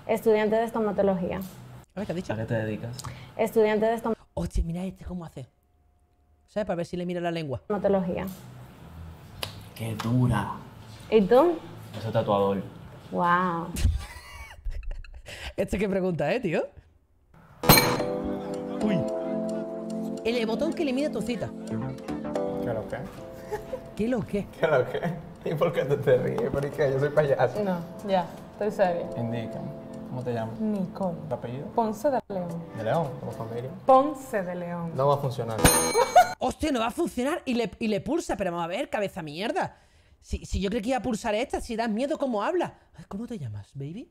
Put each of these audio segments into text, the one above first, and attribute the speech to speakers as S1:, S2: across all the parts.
S1: Estudiante de estomatología.
S2: A ver, ¿qué has dicho?
S3: ¿A qué te dedicas?
S1: Estudiante de
S2: Hostia, mira este cómo hace. ¿Sabes? Para ver si le mira la lengua.
S1: estomatología.
S3: ¡Qué dura!
S1: ¿Y tú?
S3: Ese tatuador.
S1: Wow.
S2: ¿Este qué pregunta, tío? Uy. El botón que le mide tu cita.
S4: ¿Qué lo que?
S2: ¿Qué lo que?
S4: ¿Qué lo que? ¿Y por qué te ríes? ¿Por qué? Yo soy payaso.
S5: No, ya, estoy seria.
S4: Indícame. ¿Cómo te llamas?
S5: Nicole.
S4: ¿Tu apellido?
S5: Ponce de León.
S4: ¿De León? ¿Como familia?
S5: Ponce de León.
S4: No va a funcionar.
S2: Hostia, no va a funcionar y le pulsa. Pero vamos a ver, cabeza mierda. Si yo creí que iba a pulsar esta, si das miedo cómo habla. Ay, ¿cómo te llamas, baby?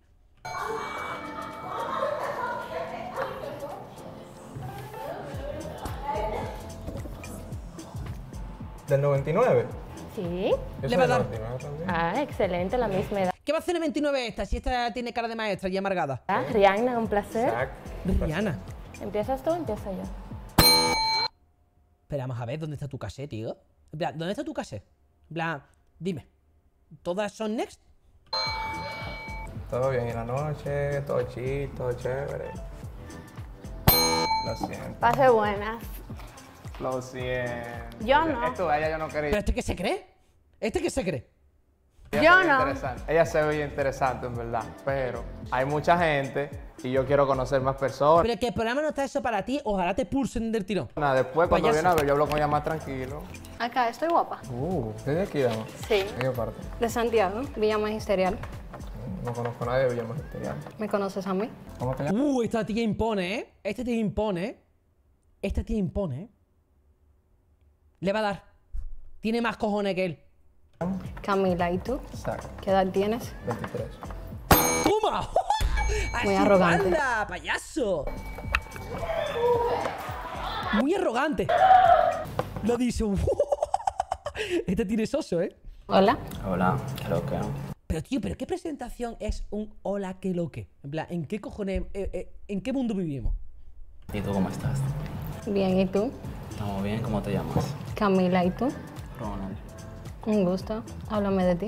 S4: ¿Del 99?
S1: Sí.
S4: Yo
S2: Le
S4: soy
S2: va a
S4: del
S2: dar.
S4: 99 también.
S1: Ah, excelente, la misma edad.
S2: ¿Qué va a hacer el 29 esta? Si esta tiene cara de maestra y amargada.
S1: Rihanna, un placer.
S4: Exacto.
S2: Rihanna.
S1: ¿Empiezas tú o empiezo yo?
S2: Pero vamos a ver, ¿dónde está tu casé, tío? En plan, ¿dónde está tu casé? En plan, dime. ¿Todas son next?
S4: Todo bien en la noche, todo chill, todo chévere. Lo siento.
S1: Pase buenas.
S4: Lo siento.
S1: Yo no.
S4: Esto a ella yo no
S2: ¿Pero
S4: quería.
S2: este qué se cree? ¿Este qué se cree?
S4: Ella
S1: Yo
S4: se veía
S1: no.
S4: interesante. Ella se veía interesante, en verdad. Pero hay mucha gente y yo quiero conocer más personas.
S2: Pero que el programa no está eso para ti, ojalá te pulsen del tirón.
S4: Después, cuando
S2: Payaso.
S4: viene a ver, yo hablo con ella más tranquilo.
S6: Acá estoy guapa.
S4: ¿Desde aquí, dama?
S6: Sí.
S4: ¿En qué parte?
S6: De Santiago, Villa Magisterial.
S4: No conozco a nadie de Villa Magisterial.
S6: ¿Me conoces a mí?
S4: ¿Cómo te llamas?
S2: Esta tía impone, ¿eh? Esta tía impone, ¿eh? Esta tía impone, ¿eh? Le va a dar. Tiene más cojones que él.
S6: Camila, ¿y tú?
S4: Exacto.
S6: ¿Qué edad tienes?
S4: 23.
S2: ¡Toma! ¡A
S6: Muy
S2: su
S6: arrogante.
S2: espalda, payaso! Muy arrogante. Lo dice. Este tiene soso, ¿eh?
S6: Hola.
S3: Hola, ¿qué lo que?
S2: Pero, tío, ¿pero qué presentación es un hola que lo que? En plan, ¿en qué cojones, en qué mundo vivimos?
S3: ¿Y tú cómo estás?
S6: Bien, ¿y tú?
S3: Estamos bien, ¿cómo te llamas?
S6: Camila, ¿y tú?
S3: Ronald.
S6: Un gusto. Háblame de ti.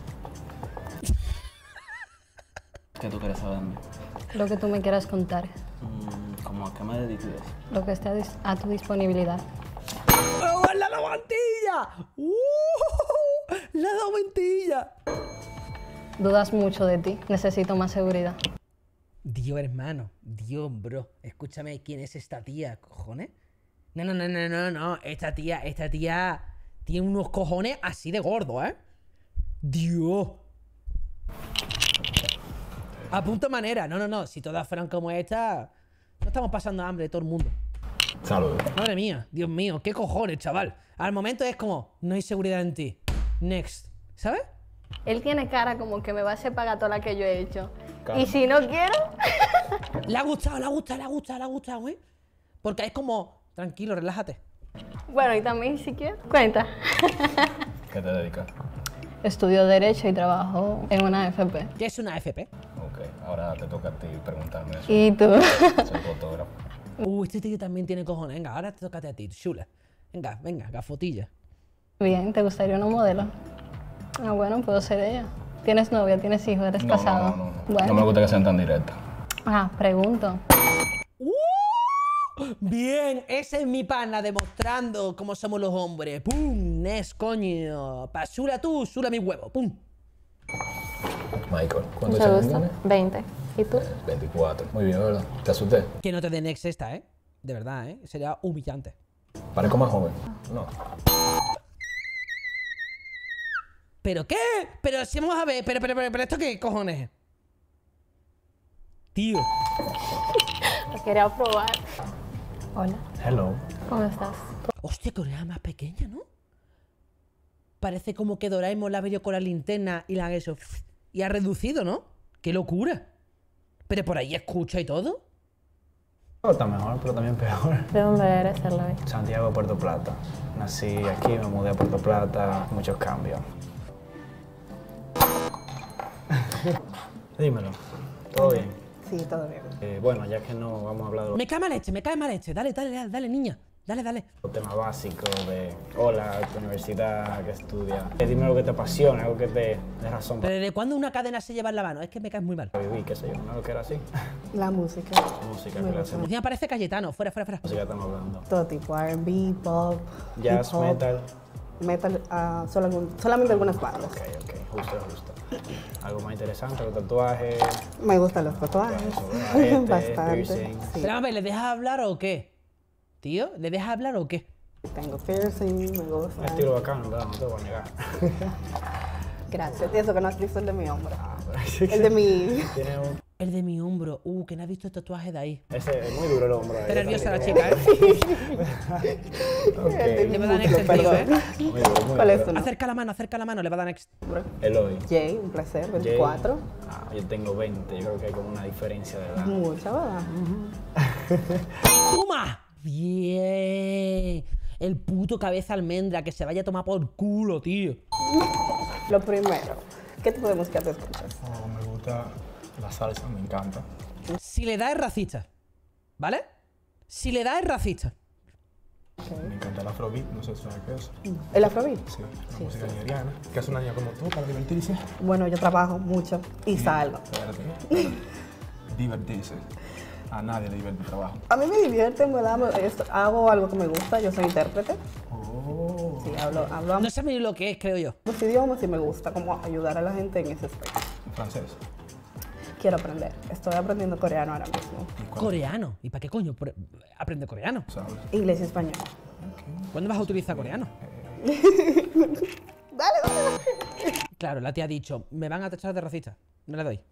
S3: ¿Qué tú quieres saber de mí?
S6: Lo que tú me quieras contar.
S3: ¿Cómo a qué me dedicas?
S6: Lo que esté a tu disponibilidad.
S2: ¡Oh, la lavantilla! ¡La lavantilla!
S6: Dudas mucho de ti. Necesito más seguridad.
S2: Dios, hermano. Dios, bro. Escúchame, ¿quién es esta tía, cojones? No. Esta tía tiene unos cojones así de gordo, ¿eh? Dios. A punta manera. No. Si todas fueran como esta, no estamos pasando hambre todo el mundo.
S4: Salud.
S2: Madre mía, Dios mío, qué cojones, chaval. Al momento es como, no hay seguridad en ti. Next. ¿Sabes?
S6: Él tiene cara como que me va a hacer pagar toda la que yo he hecho.
S4: Calma.
S6: Y si no quiero...
S2: Le ha gustado, ¿eh? Porque es como, tranquilo, relájate.
S6: Bueno, y también si quiero. Cuenta.
S4: ¿Qué te dedicas?
S6: Estudio Derecho y trabajo en una AFP.
S2: ¿Qué es una FP?
S4: Ok, ahora te toca a ti preguntarme eso.
S6: ¿Y tú?
S4: Soy fotógrafo.
S2: Este tío también tiene cojones. Venga, ahora te toca a ti, chula. Venga, gafotilla.
S6: Bien, ¿te gustaría una modelo? Ah, bueno, puedo ser ella. ¿Tienes novia? ¿Tienes hijos? ¿Eres casado? Bueno.
S4: No me gusta que sean tan directos.
S6: Ah, pregunto.
S2: Bien, ese es mi pana demostrando cómo somos los hombres. ¡Pum! Nes, coño. Pa' Sula tú, Sula mi huevo. ¡Pum!
S4: Michael, ¿cuántos
S1: Mucho
S4: años
S1: gusto.
S4: tienes?
S1: 20. ¿Y tú?
S4: 24. Muy bien, ¿verdad? Te asusté.
S2: Que no te den ex esta, ¿eh? De verdad, ¿eh? Sería humillante.
S4: Parezco más joven. No.
S2: ¿Pero qué? Pero si vamos a ver, pero ¿esto qué cojones es? Tío.
S1: Lo quería probar.
S6: Hola.
S4: Hello.
S1: ¿Cómo estás?
S2: Hostia, que oreja más pequeña, ¿no? Parece como que Doraemon la ha venido con la linterna y la han hecho... Y ha reducido, ¿no? ¡Qué locura! Pero por ahí escucha y todo.
S7: Está mejor, pero también peor.
S1: ¿De dónde eres, Eloy?
S7: Santiago, Puerto Plata. Nací aquí, me mudé a Puerto Plata, muchos cambios. Dímelo, ¿todo bien?
S5: Sí, todo bien.
S7: Bueno, ya que no vamos a hablar de...
S2: Me cae mal leche. Dale, niña. Dale, dale.
S7: Los temas básicos de, hola, tu universidad, ¿qué estudias? Dime algo que te apasiona, algo que te dé razón
S2: ¿Pero desde cuándo una cadena se lleva en la mano? Es que me caes muy mal.
S7: para vivir, qué sé yo, ¿no? Que era así.
S8: La música.
S7: Música,
S8: Me
S7: clase de
S2: Encima parece Cayetano. Fuera, fuera, fuera.
S7: música estamos hablando.
S8: Todo tipo, R&B, pop,
S7: Jazz,
S8: hip hop,
S7: metal.
S8: metal, solamente algunas bandas.
S7: Ok, justo. Algo más interesante, los tatuajes.
S8: Me gustan los tatuajes,
S7: Aretes,
S8: bastante.
S7: piercing.
S8: Sí.
S2: Pero a ver, ¿le dejas hablar o qué? Tío, ¿le dejas hablar o qué?
S8: Tengo piercing, me gusta.
S7: Un estilo bacano, ¿verdad? No te voy a negar.
S8: Gracias. Eso que no has visto el de mi hombro.
S7: Pero sí que
S8: El de mi...
S7: tiene un...
S2: El de mi hombro. Que no has visto el tatuaje de ahí.
S7: Ese es muy duro el hombro.
S2: Está nerviosa la
S7: chica.
S2: chica, ¿eh?
S8: el de
S2: Le
S8: mi
S2: va a dar
S8: muslo,
S2: next el tío, ¿eh?
S8: perdón.
S7: Muy duro, muy
S8: ¿Cuál es
S7: duro.
S8: tu nombre?
S2: Acerca la mano, le va a dar next.
S7: Eloy.
S8: Jay, un placer,
S7: Jay.
S8: 24.
S7: Yo tengo 20, yo creo que hay como una diferencia de edad.
S8: Mucha, ¿verdad?
S2: ¡Toma! Bien. El puto cabeza almendra que se vaya a tomar por culo, tío.
S8: Lo primero, ¿qué tipo de música te escuchas?
S9: Me gusta la salsa, me encanta.
S2: Si le da es racista. ¿Vale? Si le da es racista.
S9: Me encanta el afrobeat, no sé si sabes qué es.
S8: ¿El afrobeat?
S9: Sí, la música nigeriana. ¿Qué hace una niña como tú para divertirse?
S8: Bueno, yo trabajo mucho y salgo.
S9: Espérate. Divertirse. A nadie le divierte el trabajo.
S8: A mí me divierte, en verdad, hago algo que me gusta, yo soy intérprete.
S9: Oh.
S8: Sí, hablo
S2: No sé ni lo que es, creo yo.
S8: ambos idiomas y me gusta como ayudar a la gente en ese aspecto.
S9: Francés.
S8: Quiero aprender. Estoy aprendiendo coreano ahora mismo.
S2: Coreano. ¿Y para qué coño aprende coreano?
S9: ¿Sabes?
S8: Inglés y español.
S2: ¿Cuándo vas a utilizar coreano?
S8: Dale.
S2: Claro, la tía ha dicho, me van a tachar de racista. No le doy.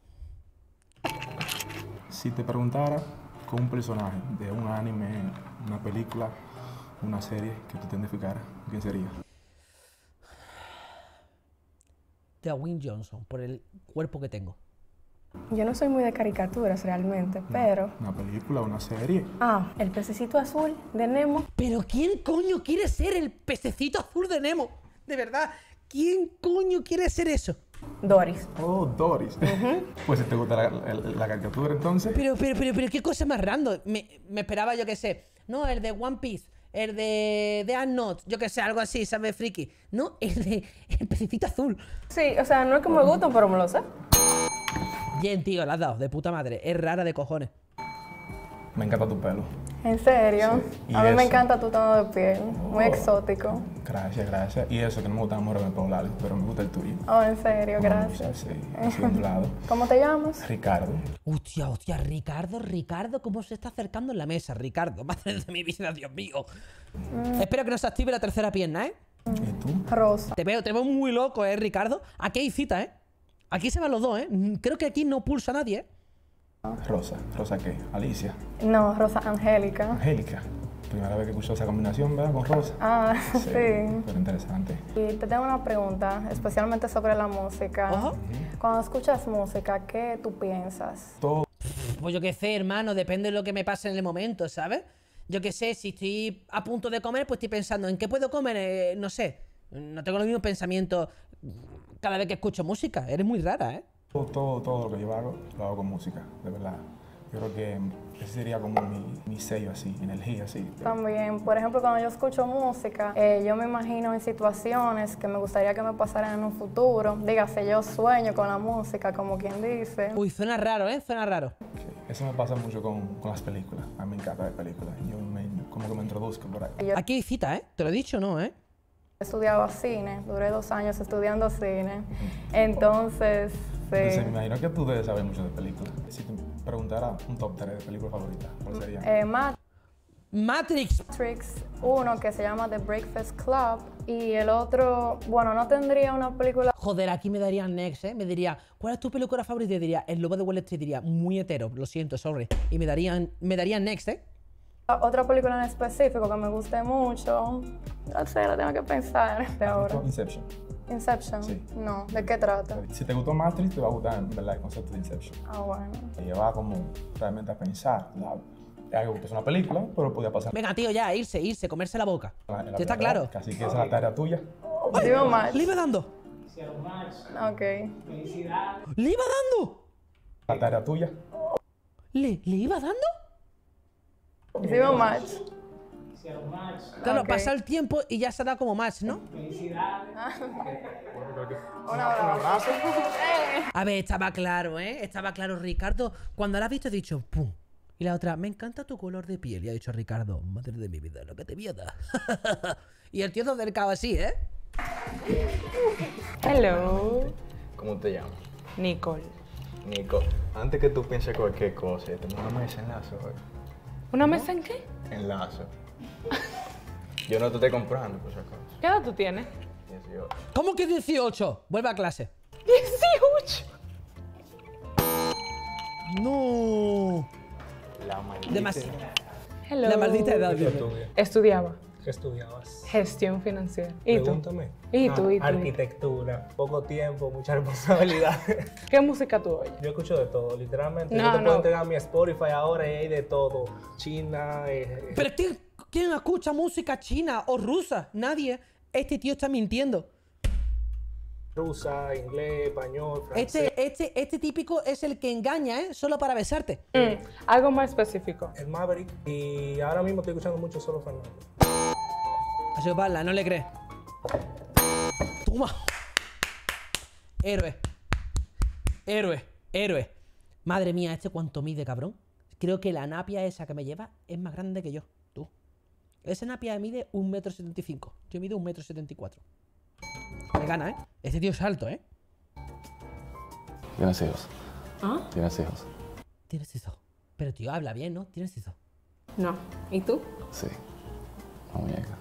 S9: Si te preguntara con un personaje de un anime, una película, una serie que tú te identificaras, ¿quién sería?
S2: Dwayne Johnson, por el cuerpo que tengo.
S10: Yo no soy muy de caricaturas realmente, pero...
S9: ¿Una película, una serie?
S10: El pececito azul de Nemo.
S2: ¿Pero quién coño quiere ser el pececito azul de Nemo? De verdad, ¿quién coño quiere ser eso?
S10: Doris.
S9: Oh, Doris. Pues si te gusta la caricatura entonces.
S2: Pero, qué cosa más random. Me esperaba, yo qué sé. No, el de One Piece. El de Death Note. Yo qué sé, algo así, ¿sabes, friki? No, el pececito azul.
S10: Sí, o sea, no es que me gustan, pero me lo sé.
S2: Bien, tío, la has dado, de puta madre. Es rara de cojones.
S9: Me encanta tu pelo.
S10: ¿En serio?
S9: Sí. ¿Y
S10: A mí me
S9: eso?
S10: encanta tu tono de piel. Muy exótico.
S9: Gracias. Y eso que no me gusta mucho el pelo largo, pero me gusta el tuyo.
S10: Oh, en serio, gracias.
S9: Sí, así ondulado.
S10: ¿Cómo te llamas?
S9: Ricardo.
S2: Hostia, Ricardo, ¿cómo se está acercando en la mesa? Ricardo, madre de mi vida, Dios mío. Espero que no se active la tercera pierna, ¿eh?
S9: ¿Y tú?
S10: Rosa.
S2: Te veo muy loco, Ricardo. Aquí hay cita, ¿eh? Aquí se van los dos, ¿eh? Creo que aquí no pulsa nadie, ¿eh?
S9: Rosa. ¿Rosa qué? Alicia.
S10: No, Rosa Angélica.
S9: Angélica. Primera vez que escucho esa combinación, ¿verdad? Con Rosa.
S10: Sí.
S9: Pero interesante.
S10: Y te tengo una pregunta, especialmente sobre la música.
S2: Ojo.
S10: Cuando escuchas música, ¿qué tú piensas?
S9: Todo.
S2: Pues yo qué sé, hermano, depende de lo que me pase en el momento, ¿sabes? Yo qué sé, si estoy a punto de comer, pues estoy pensando, ¿en qué puedo comer? No sé. No tengo los mismos pensamientos cada vez que escucho música. Eres muy rara, ¿eh?
S9: Todo lo que yo hago, lo hago con música, de verdad. Yo creo que ese sería como mi sello así, energía así.
S10: También, por ejemplo, cuando yo escucho música, yo me imagino en situaciones que me gustaría que me pasaran en un futuro. Dígase, yo sueño con la música, como quien dice.
S2: Uy, suena raro, ¿eh? Suena raro.
S9: Sí, eso me pasa mucho con las películas. A mí me encanta ver películas. Como que me introduzco por ahí.
S2: Aquí hay cita, ¿eh? Te lo he dicho, ¿no, eh?
S10: Estudiaba cine, duré 2 años estudiando cine. Entonces,
S9: Entonces me imagino que tú debes saber mucho de películas. Si te preguntara un top 3 de películas favoritas, ¿cuál sería?
S2: Matrix.
S10: Matrix, uno que se llama The Breakfast Club y el otro, bueno, no tendría una película.
S2: Joder, aquí me darían next, ¿eh? Me diría, ¿cuál es tu película favorita? Y diría, El Lobo de Wall Street. Diría, muy hetero, lo siento, sorry. Y me darían next, ¿eh?
S10: Otra película en específico que me guste mucho. No sé, lo tengo que pensar de ahora.
S9: Inception.
S10: Inception.
S9: Sí.
S10: No, ¿de qué trata?
S9: Si te gustó Matrix, te va a gustar en verdad el concepto de Inception.
S10: Ah, bueno.
S9: Te lleva como realmente a pensar. Es algo que es una película, pero podía pasar.
S2: Venga, tío, ya, irse, comerse la boca.
S9: en la
S2: ¿Te está
S9: vida
S2: claro?
S9: real. Así que esa es la tarea tuya.
S10: Dime más.
S2: ¿Le iba dando?
S10: Ok.
S2: ¿Le iba dando?
S9: La tarea tuya.
S2: ¿Le iba dando?
S10: Hicimos match.
S2: Claro,
S10: Ok.
S2: pasa el tiempo y ya se da como match, ¿no?
S10: Un abrazo.
S2: A ver, estaba claro, ¿eh? Estaba claro, Ricardo. Cuando la has visto, ha dicho ¡pum! Y la otra, me encanta tu color de piel. Y ha dicho Ricardo, madre de mi vida, lo que te voy a dar. Y el tío se ha acercado así, ¿eh?
S5: Hello,
S11: ¿Cómo te llamas?
S5: Nicole.
S11: Nico, antes que tú pienses cualquier cosa, yo tengo una mesa en lazo hoy.
S5: ¿Una mesa en qué?
S11: En lazo. Yo no te estoy comprando, por si acaso.
S5: ¿Qué edad tú tienes?
S11: 18.
S2: ¿Cómo que 18? Vuelve a clase.
S5: 18.
S2: No.
S11: La maldita.
S2: Demasiado.
S5: Hello.
S2: La maldita edad,
S12: ¿Qué
S2: dime.
S12: estudias?
S5: Estudiaba
S12: ¿Qué estudiabas?
S5: gestión financiera. ¿Y tú?
S12: Pregúntame.
S5: ¿Y tú? ¿Y tú?
S12: Arquitectura, poco tiempo, mucha responsabilidad.
S5: ¿Qué música tú oyes?
S12: Yo escucho de todo, literalmente.
S5: No,
S12: yo te
S5: no.
S12: puedo entregar mi Spotify ahora y hay de todo. China,
S2: ¿Pero quién escucha música china o rusa? Nadie. Este tío está mintiendo.
S12: rusa, inglés, español, francés.
S2: Este típico es el que engaña, ¿eh? Solo para besarte.
S5: Algo más específico.
S12: El Maverick. Y ahora mismo estoy escuchando mucho Solo Fernando.
S2: A su espalda, no le crees. Toma. Héroe. Héroe. Héroe. Madre mía, ¿este cuánto mide, cabrón? Creo que la napia esa que me lleva es más grande que yo. Tú. Esa napia mide 1,75 m. Yo mido 1,74 m. Me gana, ¿eh? Este tío es alto, ¿eh?
S3: ¿Tienes hijos?
S1: ¿Ah?
S3: ¿Tienes hijos?
S2: Tienes hijos. Pero tío, habla bien, ¿no? Tienes hijos.
S1: No. ¿Y tú?
S3: Sí. Una muñeca.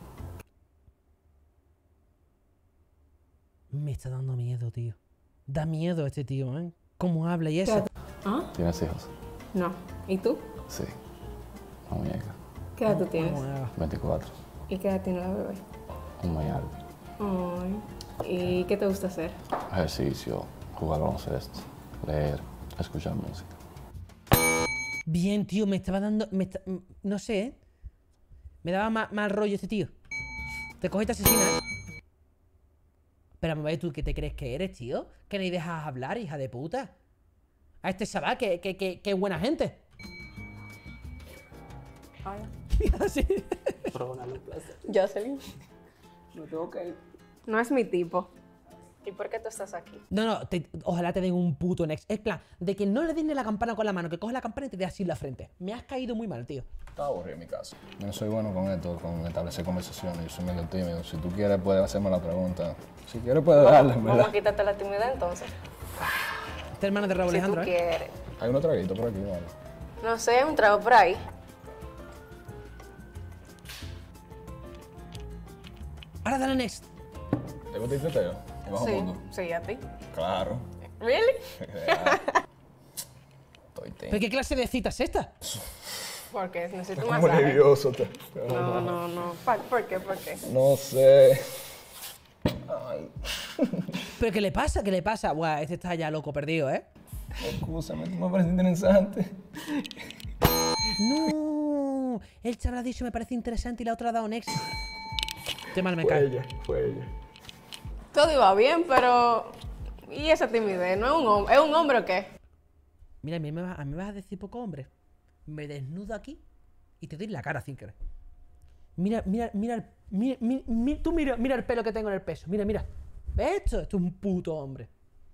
S2: Me está dando miedo, tío. Da miedo este tío, ¿eh? ¿Cómo habla y eso?
S1: ¿Ah?
S3: ¿Tienes hijos?
S1: No. ¿Y tú?
S3: Sí. Una muñeca.
S1: ¿Qué edad tú tienes?
S3: 24.
S1: ¿Y qué edad tiene la bebé?
S3: Un mayal.
S1: Ay. ¿Y qué te gusta hacer?
S3: Ejercicio, jugar baloncesto, leer, escuchar música.
S2: Bien, tío, me estaba dando... no sé, ¿eh? Me daba mal rollo este tío. Te coge y te asesina, ¿eh? Pero, ¿tú qué te crees que eres, tío? Que ni dejas hablar, hija de puta. A este chaval, que buena gente. Mira, sí.
S10: Jocelyn.
S8: No tengo que ir.
S10: No es mi tipo. ¿Y por qué tú estás aquí?
S2: No, ojalá te den un puto next. Es plan, de que no le des ni la campana con la mano, que coges la campana y te dé así en la frente. Me has caído muy mal, tío.
S3: Está aburrido en mi caso. Yo no soy bueno con esto, con establecer conversaciones. Yo soy medio tímido. Si tú quieres, puedes hacerme la pregunta. Si quieres, puedes darle, en
S10: Vamos
S3: verdad.
S10: a quitarte la timidez entonces.
S2: Este hermano de Raúl
S10: Si tú
S2: Alejandro, ¿eh?
S10: quieres.
S3: Hay unos traguitos por aquí, ¿vale?
S10: No sé, un trago por ahí.
S2: Ahora dale next.
S3: ¿Te gusta el teteo? ¿Y bajo
S10: Sí,
S3: mundo?
S10: sí, a ti.
S3: Claro.
S10: ¿Really?
S3: Estoy
S2: ¿Pero qué clase de cita es esta?
S10: Porque necesito un
S3: como
S10: masaje.
S3: nervioso.
S10: No. ¿Por qué? ¿Por qué?
S3: No sé. Ay.
S2: ¿Pero qué le pasa? ¿Qué le pasa? Buah, este está ya loco, perdido, ¿eh?
S3: Excúsame, tú me parece interesante.
S2: No, él te habrá dicho me parece interesante y la otra ha dado next. Qué mal me cae.
S3: Fue ella.
S10: Todo iba bien, pero... ¿Y esa timidez? ¿No es un hombre? ¿Es un hombre o qué?
S2: Mira, a mí me vas a decir poco hombre. Me desnudo aquí y te doy la cara sin querer. Mira el pelo que tengo en el pecho. Mira. ¿Ves esto? Esto es un puto hombre.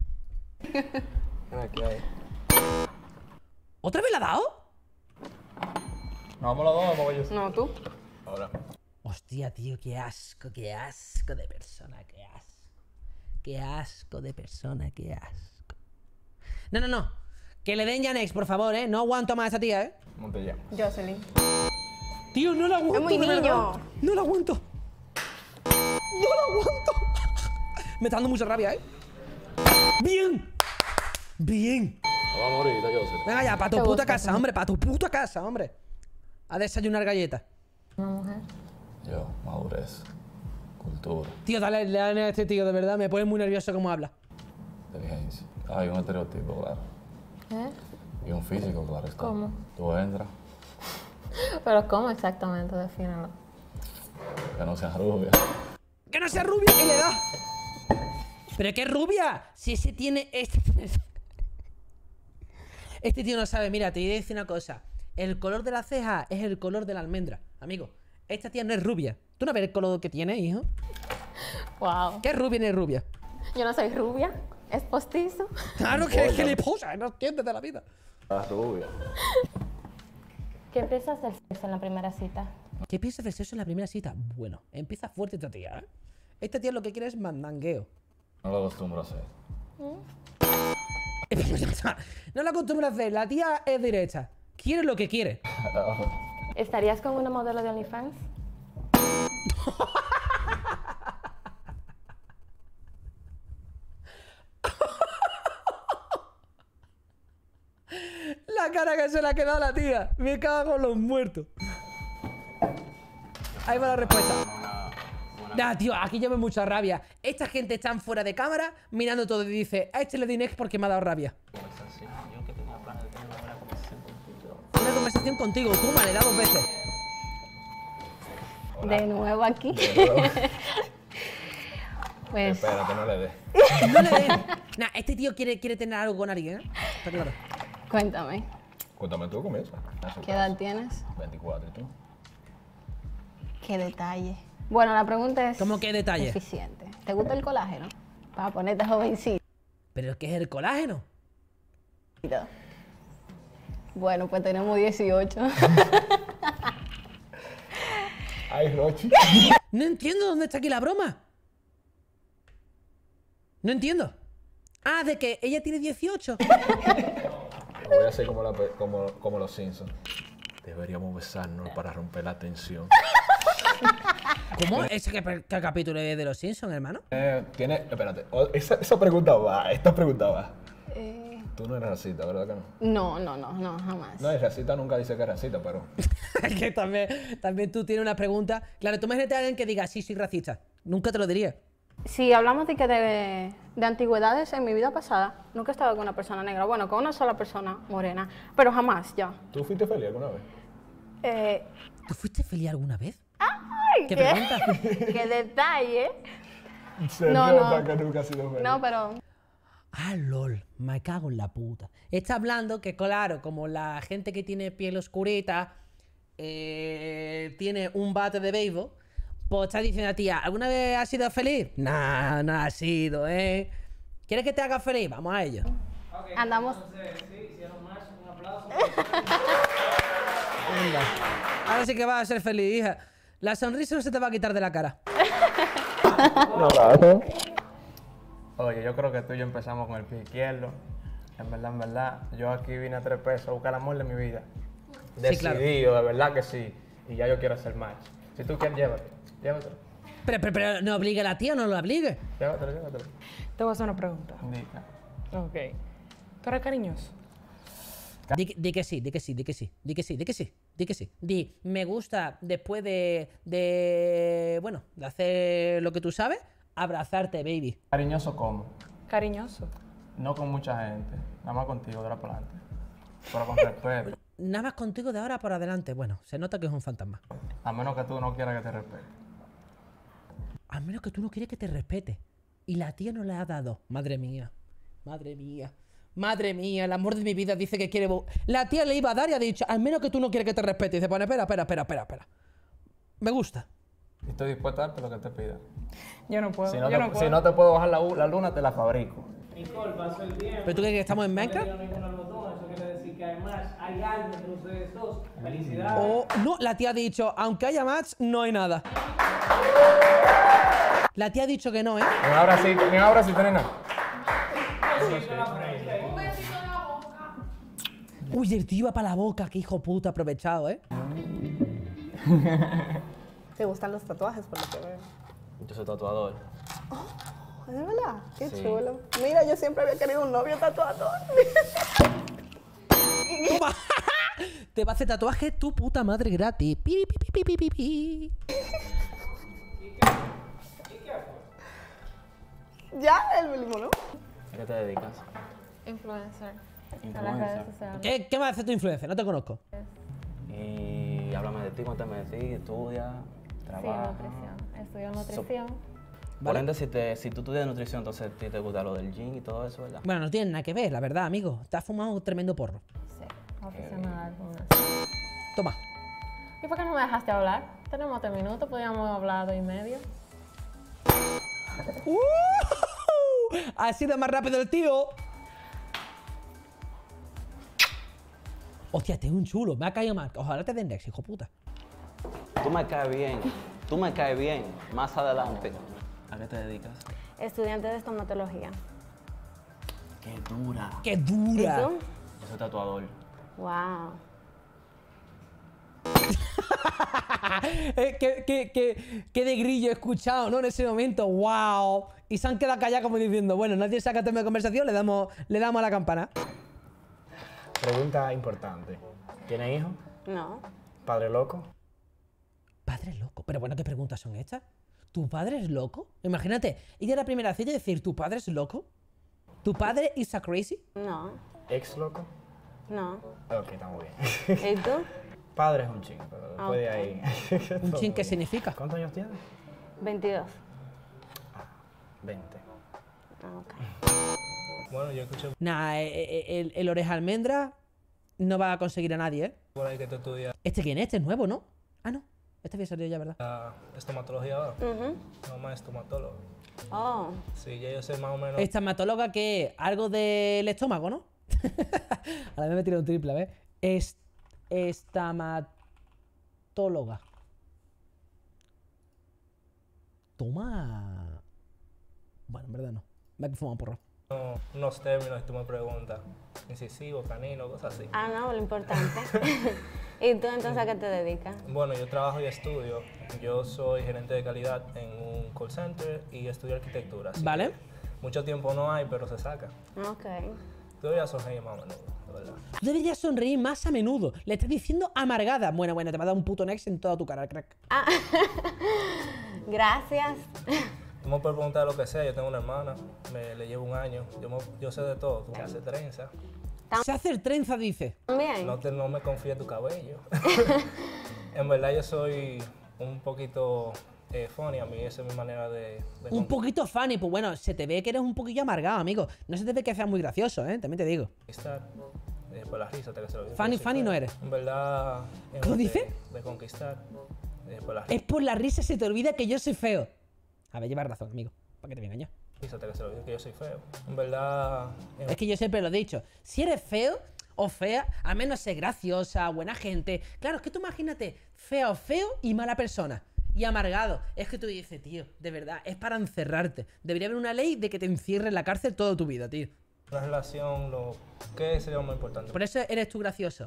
S3: Aquí hay.
S2: ¿Otra vez la ha dado?
S3: No, vamos los dos, vamos yo.
S10: No, tú.
S3: Ahora.
S2: Hostia, tío, qué asco de persona, qué asco. Qué asco de persona, qué asco. No. Que le den ya next, por favor, ¿eh? No aguanto más a esa tía, ¿eh?
S3: ¿Cómo te llamas?
S10: Jocelyn.
S2: Tío, no la aguanto.
S10: Es muy
S2: de verdad.
S10: niño.
S2: No la aguanto. No la aguanto. Me está dando mucha rabia, ¿eh? Bien.
S3: Vamos a morir, Joseph.
S2: Venga ya, para tu
S1: ¿Te
S2: puta
S1: gusta
S2: casa, hombre. Para tu puta casa, hombre. A desayunar galletas.
S1: Una mujer.
S3: Yo, madurez, cultura,
S2: Tío, dale a este tío, de verdad. Me pone muy nervioso cómo habla.
S3: inteligencia. Hay un estereotipo, claro.
S1: ¿Eh?
S3: Y un físico, claro está.
S1: ¿Cómo?
S3: Tú entras,
S1: ¿Pero cómo exactamente? Defínelo.
S3: que no seas rubia.
S2: ¡Que no sea rubia! ¡Y le da! ¿Pero qué rubia? Si ese tiene... Este tío no sabe. Mira, te voy a decir una cosa. El color de la ceja es el color de la almendra. Amigo, Esta tía no es rubia. ¿Tú no ves el color que tiene, hijo?
S1: Wow.
S2: ¿Qué es rubia ni es rubia?
S1: Yo no soy rubia, es postizo.
S2: Claro que le posa, no entiendes de la vida.
S11: La rubia.
S13: ¿Qué piensas del sexo en la primera cita?
S2: ¿Qué piensas del sexo en la primera cita? Bueno, empieza fuerte esta tía, ¿eh? Esta tía lo que quiere es mandangueo.
S11: No lo acostumbro a hacer.
S2: No la acostumbra a hacer, la tía es derecha. Quiere lo que quiere.
S13: ¿Estarías con una modelo de OnlyFans?
S2: La cara que se le ha quedado a la tía. Me cago con los muertos. Ahí va la respuesta. Nah, tío, aquí llevo mucha rabia. Esta gente está fuera de cámara mirando todo y dice, a este le di next porque me ha dado rabia. Una conversación contigo, tú le da 2 veces.
S6: De nuevo aquí. Pues
S11: Espérate, no le des.
S2: No le den. Nah, este tío quiere tener algo con alguien, ¿eh? Está claro.
S6: cuéntame,
S11: Cuéntame tú, comienza.
S6: ¿qué edad tienes?
S11: 24, ¿y tú?
S6: ¿Qué detalle? Bueno, la pregunta es...
S2: ¿Cómo qué detalle?
S6: Eficiente. ¿Te gusta el colágeno? Para ponerte jovencito.
S2: ¿Pero qué es el colágeno?
S6: Bueno, pues tenemos 18.
S11: Ay, Rochi.
S2: No entiendo dónde está aquí la broma. No entiendo. Ah, de que ella tiene 18.
S11: Voy a hacer como los Simpsons. Deberíamos besarnos para romper la tensión.
S2: ¿Cómo? ¿Qué capítulo es de los Simpsons, hermano?
S11: Espérate, esa pregunta va, esta pregunta va. Tú no eres racista, ¿verdad que no?
S6: No, jamás.
S11: No, es racista, nunca dice que es racista, pero...
S2: Es que también tú tienes una pregunta. Claro, tú imagínate a alguien que diga, sí, soy racista. Nunca te lo diría.
S6: Si hablamos de antigüedades, en mi vida pasada, nunca he estado con una persona negra. Bueno, con una sola persona morena, pero jamás, ya.
S11: ¿Tú fuiste feliz alguna vez?
S2: ¿Tú fuiste feliz alguna vez?
S6: ¡Ay!
S2: ¿Qué pregunta?
S6: ¡Qué detalle!
S11: Se nota que nunca has sido feliz.
S6: No, pero...
S2: Ah, lol, me cago en la puta. Está hablando que, claro, como la gente que tiene piel oscurita tiene un bate de béisbol, pues está diciendo a tía, ¿alguna vez has sido feliz? Nah, no ha sido, ¿eh? ¿Quieres que te haga feliz? Vamos a ello.
S12: Okay,
S6: andamos...
S12: Entonces, sí, hicieron más, un aplauso.
S2: Venga. Ahora sí que vas a ser feliz, hija. La sonrisa no se te va a quitar de la cara.
S4: Oye, yo creo que tú y yo empezamos con el pie izquierdo. En verdad, yo aquí vine a 3 pesos a buscar el amor de mi vida. Decidido,
S2: claro.
S4: de verdad que sí. Y ya yo quiero hacer match. Si tú quieres, llévatelo.
S2: Pero no obligue a la tía, no lo obligue.
S4: Llévatelo.
S5: Te voy a hacer una pregunta.
S4: Indica.
S5: Ok. ¿Tú eres cariñoso?
S2: Di que sí. Di, me gusta después de hacer lo que tú sabes, abrazarte, baby.
S4: ¿Cariñoso cómo?
S5: Cariñoso.
S4: No con mucha gente, nada más contigo de ahora para adelante. Pero con respeto.
S2: Nada más contigo de ahora para adelante. Bueno, se nota que es un fantasma.
S4: A menos que tú no quieras que te respete.
S2: A menos que tú no quieres que te respete. Y la tía no le ha dado. Madre mía. Madre mía, el amor de mi vida dice que quiere... La tía le iba a dar y ha dicho, al menos que tú no quieres que te respete. Y se pone, espera. Me gusta.
S4: Estoy dispuesto a darte lo que te pida.
S5: Yo no puedo.
S4: Si no te puedo bajar la luna, te la fabrico.
S12: Nicole, pasó el tiempo.
S2: ¿Pero tú crees que estamos en Minecraft?
S12: No tengo ningún botón, eso quiere decir que además hay algo entre ustedes dos. Felicidades.
S2: O no, la tía ha dicho, aunque haya match, no hay nada. La tía ha dicho que no, ¿eh?
S4: Ni ahora sí tenés nada.
S2: Uy, el tío iba para la boca, qué hijo puta, aprovechado, ¿eh?
S8: ¿Te gustan los tatuajes, por lo que veo?
S7: Yo soy tatuador.
S8: ¿Es de verdad? Qué
S7: Sí.
S8: chulo. Mira, yo siempre había querido un novio tatuador.
S2: Toma. Te va a hacer tatuaje tu puta madre gratis. Pi, pi, pi, pi, pi, pi.
S8: Ya, el mismo, ¿no?
S7: ¿A qué te dedicas?
S1: Influencer.
S13: A las redes sociales.
S2: ¿Qué va a hacer tu influencia? No te conozco.
S7: Y háblame de ti, cuéntame de ti, estudia,
S13: Sí,
S7: trabaja.
S13: nutrición. Estudio nutrición.
S7: Por ende, si tú estudias nutrición, entonces a ti te gusta lo del gym y todo eso, ¿verdad?
S2: Bueno, no tiene nada que ver, la verdad, amigo. Te has fumado un tremendo porro.
S13: Sí, aficionada al gimnasio.
S2: Toma.
S13: ¿Y por qué no me dejaste hablar?
S1: Tenemos 3 minutos, podríamos hablar 2,5.
S2: Ha sido más rápido el tío. Hostia, este es un chulo. Me ha caído mal. Ojalá te den Nex, hijo puta.
S14: Tú me caes bien. Tú me caes bien. Más adelante. ¿A qué te dedicas?
S13: Estudiante de estomatología.
S14: ¡Qué dura!
S2: ¡Qué dura!
S13: ¿Y tú?
S14: Yo soy tatuador.
S13: Wow.
S2: ¿Qué de grillo he escuchado, ¿no? En ese momento, wow. Y se han quedado callados como diciendo, bueno, nadie saca tema de conversación, le damos a la campana.
S7: Pregunta importante. ¿Tiene hijos?
S13: No.
S7: ¿Padre loco?
S2: Padre loco. Pero bueno, ¿qué preguntas son estas? ¿Tu padre es loco? Imagínate, ir a la primera cita y decir, ¿tu padre es loco? ¿Tu padre is a crazy?
S13: No.
S7: ¿Ex loco?
S13: No.
S7: Ok, está muy bien.
S13: ¿Y tú?
S7: Padre es un chin, pero después de ahí...
S2: ¿Un chin qué significa?
S7: ¿Cuántos años tienes?
S13: 22.
S7: 20.
S13: Ah, ok.
S9: Bueno, yo escuché
S2: Nah, el oreja almendra no va a conseguir a nadie, ¿eh?
S9: por ahí que tú estudias
S2: ¿Este quién es? Este es nuevo, ¿no? Ah, no. Este había salido ya, ¿verdad?
S9: estomatología ahora.
S13: Ujú.
S9: No más estomatólogo.
S13: Oh.
S9: Sí, ya yo sé más o menos.
S2: Estomatóloga, que algo del estómago, ¿no? A la vez me tiré un triple, a ver. Estamatóloga. Toma. Bueno, en verdad no. Me he fumado un porro.
S9: Unos términos y tú me preguntas. Incisivo, canino, cosas así.
S13: Ah, no, lo importante. ¿Y tú entonces a qué te dedicas?
S9: Bueno, yo trabajo y estudio. Yo soy gerente de calidad en un call center y estudio arquitectura. Así
S2: ¿Vale?
S9: que mucho tiempo no hay, pero se saca.
S13: Ok.
S9: Tú deberías sonreír más a menudo, de verdad.
S2: Tú deberías sonreír más a menudo. Le estás diciendo amargada. Bueno, te va a dar un puto next en toda tu cara, crack.
S13: Ah. Gracias.
S9: Tú me puedes preguntar lo que sea. Yo tengo una hermana, le llevo 1 año. Yo sé de todo. Tú haces trenza.
S2: Se hace el trenza, dice.
S13: También.
S9: No me confíes tu cabello. En verdad yo soy un poquito funny, a mí esa es mi manera de
S2: Un poquito funny, pues bueno, se te ve que eres un poquillo amargado, amigo. No se te ve que seas muy gracioso, ¿eh? También te digo.
S9: conquistar. Por la risa te que se lo digo.
S2: Funny no eres.
S9: En verdad.
S2: ¿Cómo dice?
S9: De conquistar. Por la risa.
S2: Es por la risa se te olvida que yo soy feo. A ver, llevas razón, amigo. ¿Para qué te voy a engañar?
S9: Te que se lo digo que yo soy feo. En verdad.
S2: Es que yo siempre lo he dicho. Si eres feo o fea, al menos sé graciosa, buena gente. Claro, es que tú imagínate, feo y mala persona. Y amargado. Es que tú dices, tío, de verdad, es para encerrarte. Debería haber una ley de que te encierre en la cárcel toda tu vida, tío.
S9: Una relación, ¿qué sería lo más importante?
S2: Por eso eres tú gracioso.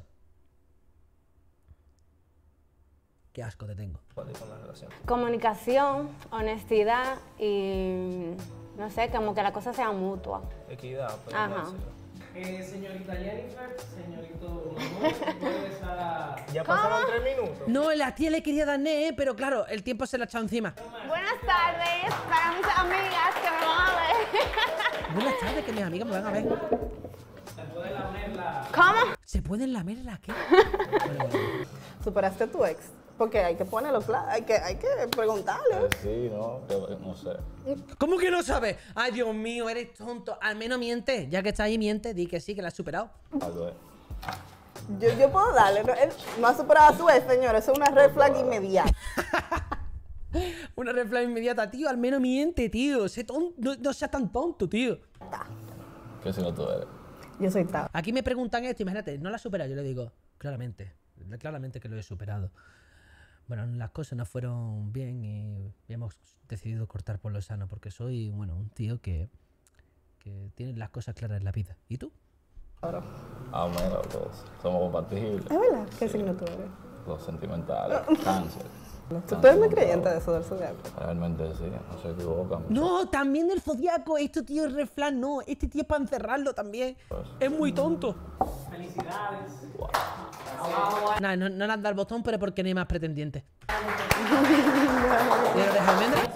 S2: Qué asco te tengo.
S9: ¿Cuál es una relación?
S13: Comunicación, honestidad y no sé, como que la cosa sea mutua.
S9: Equidad, pero
S13: Ajá.
S12: Señorita Jennifer, señorito Manuel, puedes a...
S9: Ya pasaron 3 minutos.
S2: No, la tía le quería dar pero claro, el tiempo se la ha echado encima.
S6: Buenas tardes para mis amigas que me van a ver.
S2: Buenas tardes, que mis amigas me van a ver.
S12: Se puede lamer la...
S6: ¿Cómo?
S2: ¿Se pueden lamer la qué?
S8: ¿Superaste a tu ex? Porque hay que ponerlo claro, hay que preguntarle.
S3: Sí, no sé.
S2: ¿Cómo que no sabes? Ay, Dios mío, eres tonto. Al menos miente. Ya que está ahí, miente. Di que sí, que la has superado.
S3: Algo es.
S8: Yo puedo darle. Él no ha superado a su ex, señor. Eso es una red flag inmediata.
S2: Una red flag inmediata, tío. Al menos miente, tío. No seas tan tonto, tío.
S3: ¿Qué si no tú eres?
S8: Yo soy Tao.
S2: Aquí me preguntan esto, imagínate, ¿no la has superado? Yo le digo, claramente que lo he superado. Bueno, las cosas no fueron bien y hemos decidido cortar por lo sano porque soy, un tío que tiene las cosas claras en la vida. ¿Y tú?
S3: Ah, bueno, pues somos compatibles.
S8: ¿Es verdad? ¿Qué signo tú eres?
S3: Los sentimentales, cáncer.
S8: ¿Tú eres muy creyente de eso del zodiaco?
S3: Realmente sí, no se equivocan.
S2: No, también del zodiaco. Este tío es red flag, no. Este tío es para encerrarlo también. Es muy tonto.
S12: Felicidades.
S2: Nah, no le han dado el botón, pero porque no hay más pretendientes. ¿Y eres almendra?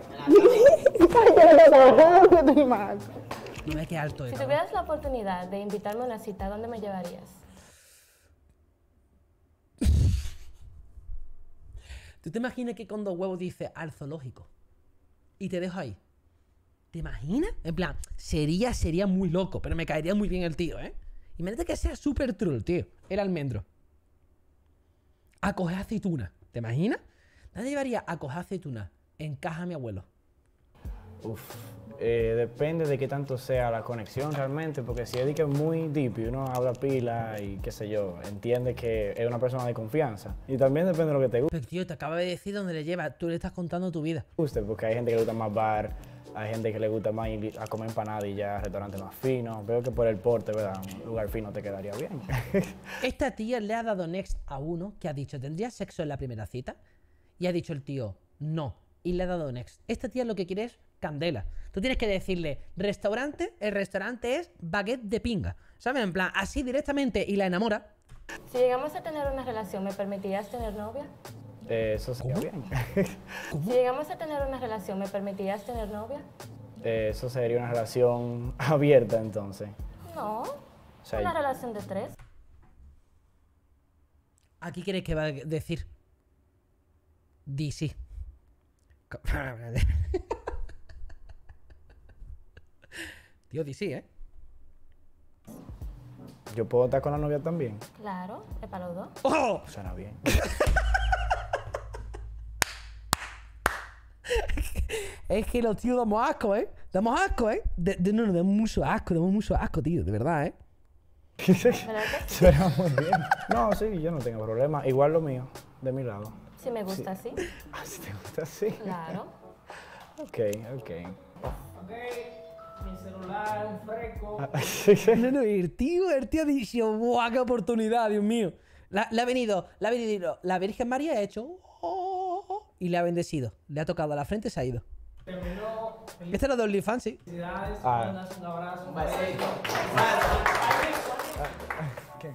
S2: No ves qué alto
S13: Si
S2: es.
S13: tuvieras la oportunidad de invitarme a una cita, ¿dónde me llevarías?
S2: ¿Tú te imaginas que con 2 huevos dice al zoológico? Y te dejo ahí. ¿Te imaginas? En plan, sería muy loco, pero me caería muy bien el tío, ¿eh? Imagínate que sea súper troll, tío. El almendro. A coger aceituna. ¿Te imaginas? ¿Dónde llevaría a coger aceituna? En casa de mi abuelo.
S7: Uf, depende de qué tanto sea la conexión realmente, porque si es de que es muy deep y uno habla pila y qué sé yo, entiende que es una persona de confianza. Y también depende de lo que te guste.
S2: Pero tío, te acabo de decir dónde le lleva. Tú le estás contando tu vida.
S7: Porque hay gente que le gusta más bar, hay gente que le gusta más ir a comer empanada y ya restaurantes más finos. Veo que por el porte, ¿verdad? Un lugar fino te quedaría bien.
S2: Esta tía le ha dado next a uno que ha dicho, ¿tendrías sexo en la primera cita? Y ha dicho el tío, no. Y le ha dado next. Esta tía lo que quiere es candela. Tú tienes que decirle, restaurante, el restaurante es baguette de pinga. ¿Sabes? En plan, así directamente y la enamora.
S13: Si llegamos a tener una relación, ¿me permitirías tener novia?
S7: Eso sería bien.
S13: Si llegamos a tener una relación, ¿me permitirías tener novia?
S7: Eso sería una relación abierta entonces.
S13: No,
S7: O sea,
S13: una relación de 3.
S2: Aquí quieres que va a decir. DC. Tío, DC, ¿eh?
S7: ¿Yo puedo estar con la novia también?
S13: Claro, es para los dos.
S2: ¡Oh!
S7: Suena bien.
S2: Es que los tíos damos asco, ¿eh? Damos asco, ¿eh? No, damos mucho asco, tío, de verdad, ¿eh?
S7: Suena muy bien. No, sí, yo no tengo problema. Igual lo mío, de mi lado.
S13: Si me gusta así.
S7: Ah, si te gusta así.
S13: Claro.
S7: Ok.
S12: Ok, mi celular, un fresco.
S2: No, el tío ha dicho, ¡buah, qué oportunidad, Dios mío! Le ha venido, la Virgen María ha hecho, y le ha bendecido. Le ha tocado a la frente y se ha ido.
S12: Terminó.
S2: Este era de OnlyFans, sí.
S12: Felicidades,
S7: Ah.
S12: mandas un abrazo, un
S7: Vale.
S12: besito.
S7: ¿Qué?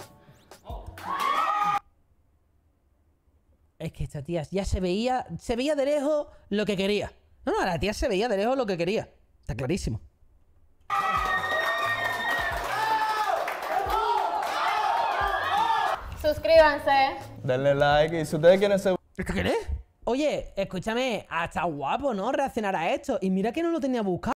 S2: Es que esta tía ya se veía de lejos lo que quería. No, la tía se veía de lejos lo que quería. Está clarísimo.
S6: Suscríbanse.
S3: Denle like y si ustedes quieren ser...
S2: ¿Qué querés? Oye, escúchame, hasta guapo, ¿no? Reaccionar a esto. Y mira que no lo tenía buscado.